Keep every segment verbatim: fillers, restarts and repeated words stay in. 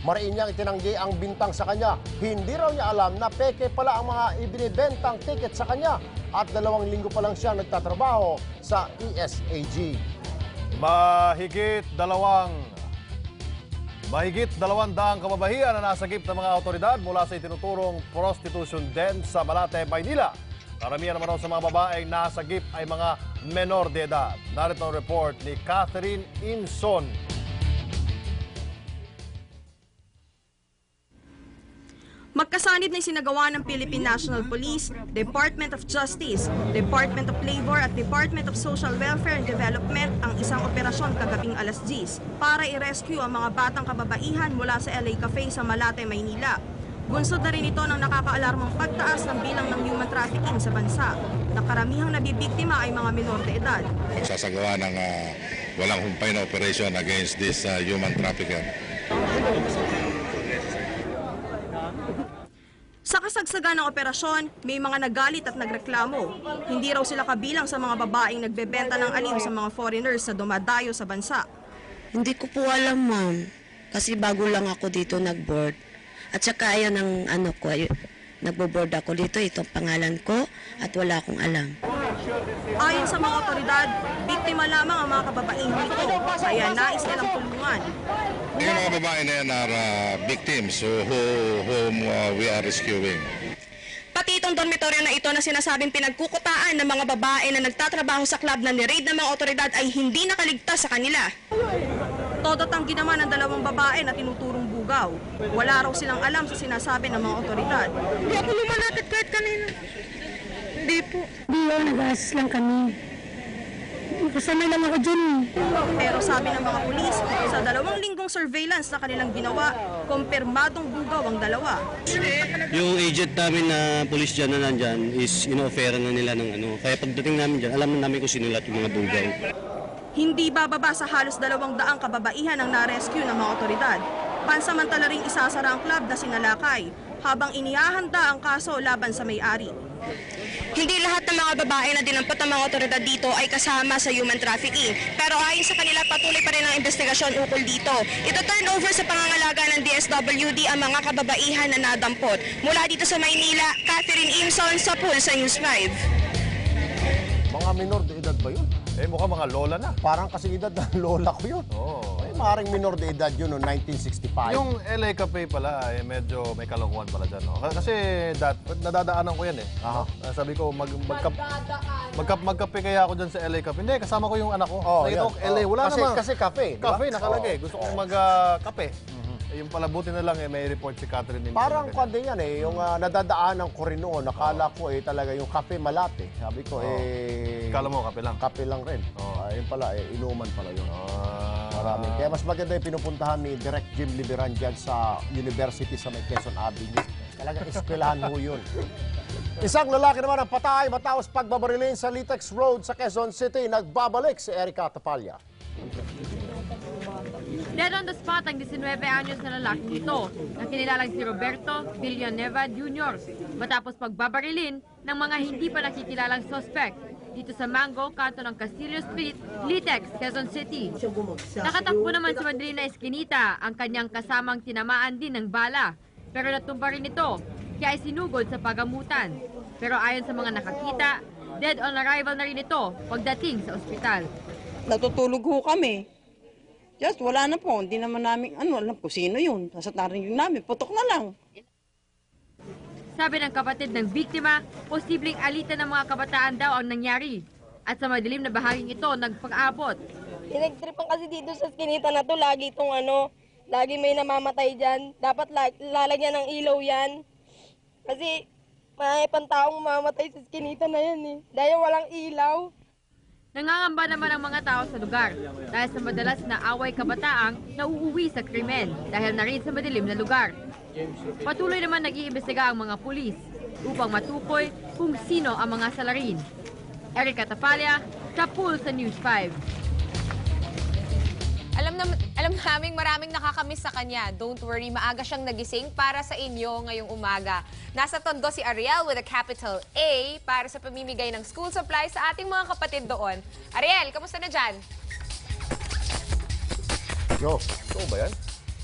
Mariin niyang itinanggi ang bintang sa kanya. Hindi raw niya alam na peke pala ang mga ibinibentang ticket sa kanya at dalawang linggo pa lang siya nagtatrabaho sa E S A G. Mahigit dalawang Mahigit dalawang daang kababahian na nasagip ng mga otoridad mula sa itinuturong prostitution den sa Malate, Maynila. Karamihan naman raw sa mga babaeng nasagip ay mga menor de edad. Narito ang report ni Catherine Imson. Magkasanib na isinagawa ng Philippine National Police, Department of Justice, Department of Labor at Department of Social Welfare and Development ang isang operasyon kagabing alas diyes para i-rescue ang mga batang kababaihan mula sa L A Cafe sa Malate, Maynila. Bunsod na rin ito ng nakakaalarmang pagtaas ng bilang ng human trafficking sa bansa, na karamihang nabibiktima ay mga menor de edad. Sasagawa ng uh, walang humpay na operation against this uh, human trafficker. Sa kasagsagan ng operasyon, may mga nagalit at nagreklamo. Hindi raw sila kabilang sa mga babaeng nagbebenta ng aliw sa mga foreigners na dumadayo sa bansa. Hindi ko po alam, ma'am. Kasi bago lang ako dito nag-board. At saka ayan ang ano ko, nagbo-board ako dito, itong pangalan ko at wala akong alam. Ayon sa mga otoridad, biktima lamang ang mga kababaihan nito, kaya nais nilang tulungan. Yung mga babae na yan are uh, victims who, who, whom uh, we are rescuing. Pati itong dormitoryo na ito na sinasabing pinagkukutaan ng mga babae na nagtatrabaho sa club na ni-raid ng mga otoridad ay hindi nakaligtas sa kanila. Todo tanggi naman ang dalawang babae na tinuturong bugaw. Wala raw silang alam sa sinasabi ng mga otoridad. Hindi ako lumalapit kahit kanina. Hindi po. Hindi yun, nag-assist lang kami. Kasanay lang ako dyan. Pero sabi ng mga pulis, sa dalawang linggong surveillance na kanilang ginawa, kumpirmadong bugaw ang dalawa. Yung agent namin na pulis dyan na nandyan is ino-offera na nila ng ano. Kaya pagdating namin dyan, alam na namin kung sino lahat yung mga bugaw. Hindi bababa sa halos dalawang daang kababaihan ang na-rescue ng mga otoridad. Pansamantala ring isasara ang club na sinalakay, habang inihahanda ang kaso laban sa may-ari. Hindi lahat ng mga babae na dinampot ng mga otoridad dito ay kasama sa human trafficking. Pero ayon sa kanila, patuloy pa rin ang investigasyon ukol dito. Ito turn over sa pangangalaga ng D S W D ang mga kababaihan na nadampot. Mula dito sa Maynila, Catherine Imson sa Pulsa News five. Mga minor de edad ba yun? Eh, mukhang mga lola na. Parang kasing edad ng lola ko yun. Oo. Ay, maaaring minor de edad yun noong nineteen sixty-five. Yung L A Cafe pala, eh, medyo may kalokohan pala dyan. No? Kasi dat, nadadaanan ko yan eh. Aha. No? Sabi ko, mag, magkap, magkap, magkape kaya ako dyan sa L A Cafe. Hindi, kasama ko yung anak ko. Oh, Nakita ko, L A, wala kasi, naman. Kasi cafe. di ba? Cafe, nakalagay. Oo. Gusto kong mag-kape. Eh, yung pala, buti na lang eh, may report si Catherine. Nimson Parang na ganyan. kwan din yan eh, yung uh, nadadaanan ko rin noon, nakala ko eh talaga yung Cafe Malate. Sabi ko Oo. eh... Kala mo, kape lang. Kape lang rin. Oo. Ayun pala, eh, inuman pala yun. Ah. Marami. Kaya mas maganda yung pinupuntahan ni Direct Jim Liberan dyan sa University sa may Quezon Avenue. Talaga eskwelahan ho yun. Isang lalaki naman ang patay matapos pagbabarilin sa Litex Road sa Quezon City. Nagbabalik si Erica Tapalya. Dead on the spot ang nineteen anyos na lalaki ito na kinilalang si Roberto Villanueva Junior matapos pagbabarilin ng mga hindi pa nakikilalang suspect dito sa Mango, kanto ng Castillo Street, Litex, Quezon City. Nakatakbo naman si Madrina Esquinita, ang kanyang kasamang tinamaan din ng bala. Pero natumba rin ito, kaya sinugod sa pagamutan. Pero ayon sa mga nakakita, dead on arrival na rin ito pagdating sa ospital. Natutulog ho kami. Just wala na po, hindi naman namin, ano, alam ko sino yun. Nasa narinig namin, putok na lang. Sabi ng kapatid ng biktima, posibleng alitan ng mga kabataan daw ang nangyari. At sa madilim na bahaging ito, nagpang-abot. Pinagtripan kasi dito sa Esquinita na to, lagi itong ano, lagi may namamatay dyan. Dapat lalagyan ng ilaw yan. Kasi may pantaong mamamatay sa Esquinita na yan eh. Dahil walang ilaw. Nangangamba naman ang mga tao sa lugar dahil sa madalas na away kabataang nauuwi sa krimen dahil na rin sa madilim na lugar. Patuloy naman nag-iimbestiga ang mga pulis upang matukoy kung sino ang mga salarin. Erica Tapalya, sa Pulsa News five. Alam, na, alam naming maraming nakakamiss sa kanya. Don't worry, maaga siyang nagising para sa inyo ngayong umaga. Nasa Tondo si Ariel with a capital A para sa pamimigay ng school supplies sa ating mga kapatid doon. Ariel, kamusta na dyan? Yo. Ito ba yan?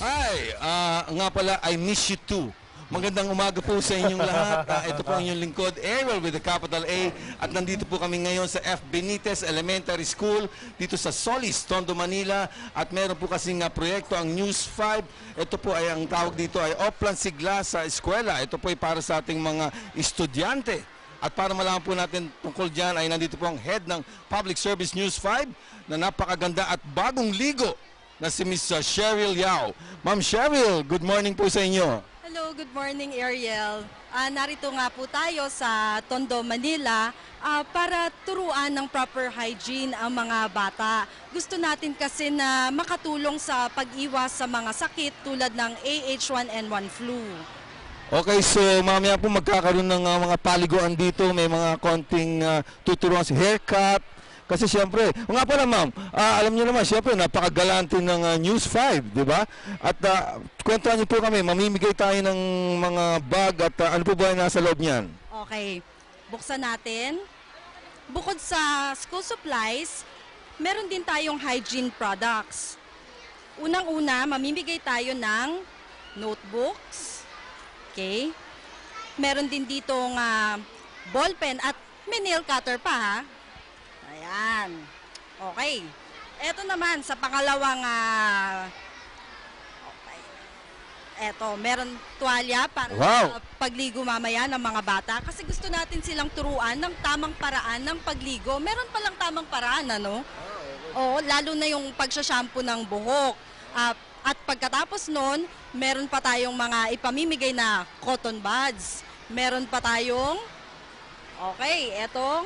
Hi, ah, nga pala, I miss you too. Magandang umaga po sa inyong lahat. Ah, ito po ang inyong lingkod, Ariel with the capital A. At nandito po kami ngayon sa F. Benitez Elementary School dito sa Solis, Tondo, Manila. At meron po kasing uh, proyekto ang News five. Ito po ay ang tawag dito ay Oplan Sigla sa eskwela. Ito po ay para sa ating mga estudyante. At para malaman po natin tungkol dyan ay nandito po ang head ng Public Service News five na napakaganda at bagong ligo na si Miss Cheryl Yao. Ma'am Cheryl, good morning po sa inyo. Hello, good morning Ariel. Uh, narito nga po tayo sa Tondo, Manila uh, para turuan ng proper hygiene ang mga bata. Gusto natin kasi na makatulong sa pag-iwas sa mga sakit tulad ng A H one N one flu. Okay, so mamaya po magkakaroon ng uh, mga paliguan dito. May mga konting uh, tuturuan sa haircut. Kasi siyempre, o nga pala ma'am, uh, alam niyo naman, siyempre napakalante ng uh, News five, di ba? At uh, kwentuhan niyo po kami, mamimigay tayo ng mga bag at uh, ano po ba yung nasa loob niyan? Okay, buksan natin. Bukod sa school supplies, meron din tayong hygiene products. Unang-una, mamimigay tayo ng notebooks. Okay? Meron din ditong uh, ballpen at may nail cutter pa ha. Ayan. Okay. Ito naman sa pangalawang uh, okay. Ito, meron tuwalya para wow. sa pagligo mamaya ng mga bata kasi gusto natin silang turuan ng tamang paraan ng pagligo. Meron palang tamang paraan, ano? Oo, lalo na yung pagsashampoo ng buhok. Uh, at pagkatapos nun, meron pa tayong mga ipamimigay na cotton buds. Meron pa tayong okay, etong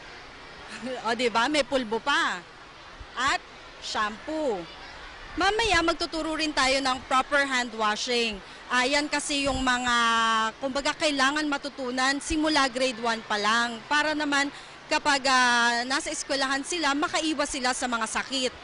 o diba, may pulbo pa. At shampoo. Mamaya magtuturo rin tayo ng proper hand washing. Ayan kasi yung mga, kumbaga kailangan matutunan simula grade one pa lang. Para naman kapag uh, nasa eskwelahan sila, makaiwas sila sa mga sakit.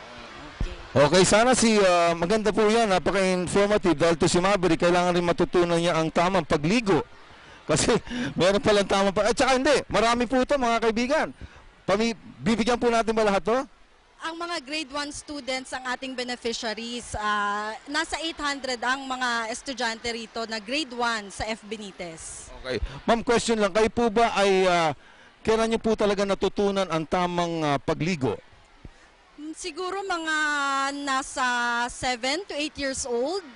Okay, sana si, uh, maganda po yan, napaka-informative dahil to si Maverick, kailangan rin matutunan niya ang tamang pagligo. Kasi meron palang tamang pagligo. At saka hindi, marami po ito mga kaibigan. Pami, bibigyan po natin ba lahat to? Ang mga grade one students ang ating beneficiaries. Uh, nasa eight hundred ang mga estudyante rito na grade one sa F. Benitez. Okay. Ma'am, question lang. Kayo po ba ay uh, kailan niyo po talaga natutunan ang tamang uh, pagligo? Siguro mga nasa seven to eight years old.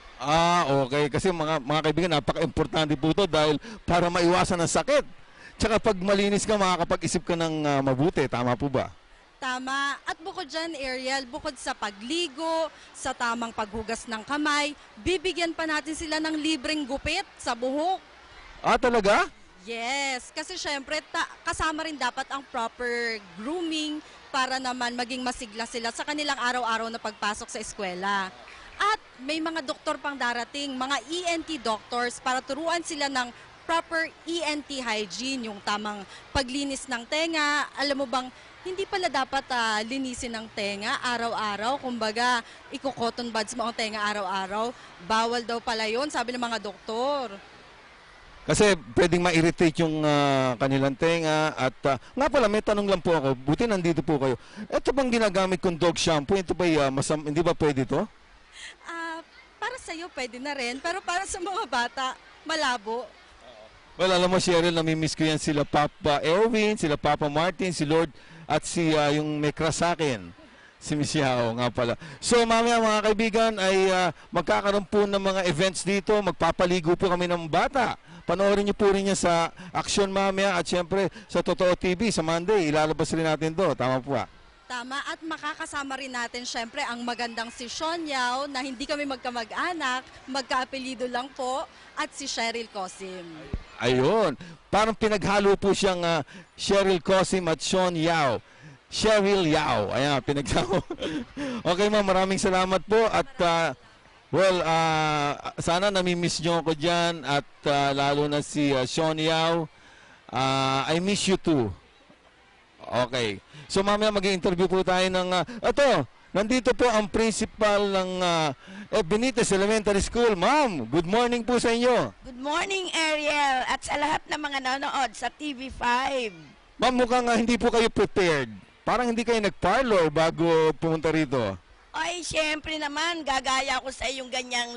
Ah, okay. Kasi mga, mga kaibigan, napaka-importante po ito dahil para maiwasan ang sakit. Tsaka pag malinis ka, makakapag-isip ka ng uh, mabuti. Tama po ba? Tama. At bukod dyan, Ariel, bukod sa pagligo, sa tamang paghugas ng kamay, bibigyan pa natin sila ng libreng gupit sa buhok. Ah, talaga? Yes. Kasi syempre, ta- kasama rin dapat ang proper grooming para naman maging masigla sila sa kanilang araw-araw na pagpasok sa eskwela. At may mga doktor pang darating, mga E N T doctors para turuan sila ng proper E N T hygiene, yung tamang paglinis ng tenga. Alam mo bang, hindi pala dapat uh, linisin ng tenga araw-araw. Kumbaga, iko-cotton buds mo ang tenga araw-araw. Bawal daw pala yon, sabi ng mga doktor. Kasi pwedeng ma-irritate yung uh, kanilang tenga. At uh, nga pala, may tanong lang po ako. Buti nandito po kayo. Ito bang ginagamit kong dog shampoo? Ito ba, uh, masam- hindi ba pwede to? Uh, para sa'yo, pwede na rin. Pero para sa mga bata, malabo. Well, alam mo, Cheryl, namimiss ko yan sila Papa Erwin, sila Papa Martin, si Lord, at si uh, yung may crush sa akin, si Miss Yao nga pala. So, mamaya mga kaibigan, ay uh, magkakaroon po ng mga events dito. Magpapaligo po kami ng bata. Panoorin niyo po rin yan sa Action mamaya at syempre sa Totoo T V sa Monday. Ilalabas rin natin to. Tama po ba? Tama, at makakasama rin natin syempre ang magandang si Sean Yao na hindi kami magkamag-anak, magkaapelido lang po, at si Cheryl Cosim. Ayun. Parang pinaghalo po siyang uh, Cheryl Cosim at Sean Yao. Cheryl Yao. Ayan, pinaghalo. Okay ma'am, maraming salamat po at uh, well, uh, sana namimiss nyo ko dyan at uh, lalo na si uh, Sean Yao. Uh, I miss you too. Okay. So mamaya mag-i-interview po tayo ng, uh, ito, nandito po ang principal ng uh, F. Benitez Elementary School. Ma'am, good morning po sa inyo. Good morning, Ariel, at sa lahat ng mga nanonood sa T V five. Ma'am, mukhang uh, hindi po kayo prepared. Parang hindi kayo nag-parlor bago pumunta rito. Ay, syempre naman, gagaya ko sa iyong ganyang